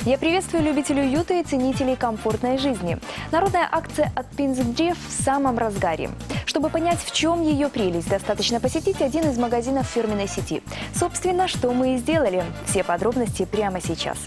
Я приветствую любителей уюта и ценителей комфортной жизни. Народная акция от Пинсгдрев в самом разгаре. Чтобы понять, в чем ее прелесть, достаточно посетить один из магазинов фирменной сети. Собственно, что мы и сделали. Все подробности прямо сейчас.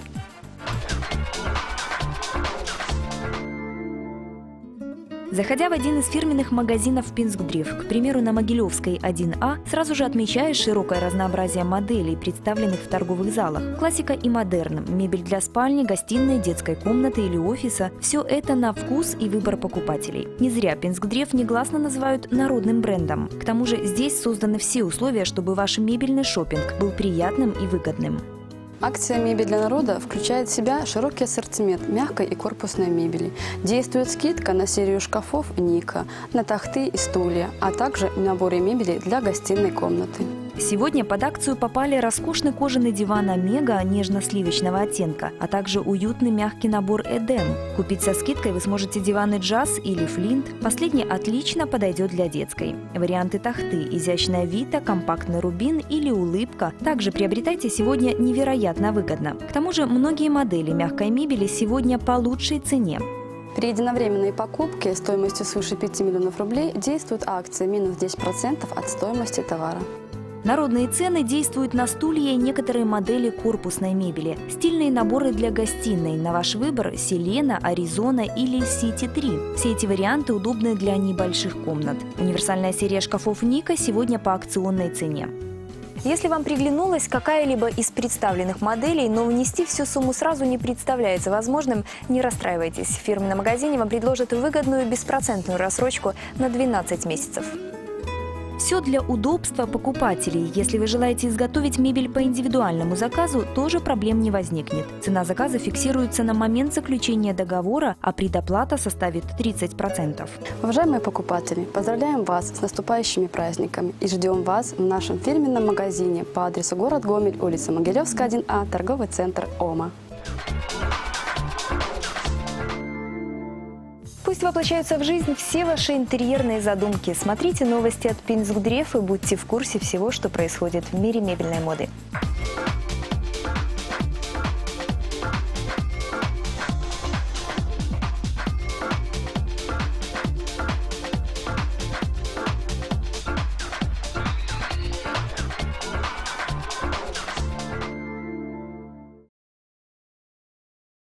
Заходя в один из фирменных магазинов Пинсгдрев, к примеру, на Могилевской 1А, сразу же отмечаешь широкое разнообразие моделей, представленных в торговых залах. Классика и модерн, мебель для спальни, гостиной, детской комнаты или офиса – все это на вкус и выбор покупателей. Не зря Пинсгдрев негласно называют народным брендом. К тому же здесь созданы все условия, чтобы ваш мебельный шопинг был приятным и выгодным. Акция «Мебель для народа» включает в себя широкий ассортимент мягкой и корпусной мебели. Действует скидка на серию шкафов Ника, на тахты и стулья, а также наборы мебели для гостиной комнаты. Сегодня под акцию попали роскошный кожаный диван «Омега» нежно-сливочного оттенка, а также уютный мягкий набор «Эдем». Купить со скидкой вы сможете диваны «Джаз» или «Флинт». Последний отлично подойдет для детской. Варианты тахты «Изящная Вита», «Компактный Рубин» или «Улыбка» также приобретайте сегодня невероятно выгодно. К тому же многие модели мягкой мебели сегодня по лучшей цене. При единовременной покупке стоимостью свыше 5 миллионов рублей действует акция минус 10% от стоимости товара. Народные цены действуют на стулья и некоторые модели корпусной мебели. Стильные наборы для гостиной. На ваш выбор Селена, Аризона или Сити 3. Все эти варианты удобны для небольших комнат. Универсальная серия шкафов Ника сегодня по акционной цене. Если вам приглянулась какая-либо из представленных моделей, но внести всю сумму сразу не представляется возможным, не расстраивайтесь. В фирменном магазине вам предложат выгодную беспроцентную рассрочку на 12 месяцев. Все для удобства покупателей. Если вы желаете изготовить мебель по индивидуальному заказу, тоже проблем не возникнет. Цена заказа фиксируется на момент заключения договора, а предоплата составит 30%. Уважаемые покупатели, поздравляем вас с наступающими праздниками и ждем вас в нашем фирменном магазине по адресу город Гомель, улица Могилевская, 1А, торговый центр ОМА. Пусть воплощаются в жизнь все ваши интерьерные задумки. Смотрите новости от Пинсгдрев и будьте в курсе всего, что происходит в мире мебельной моды.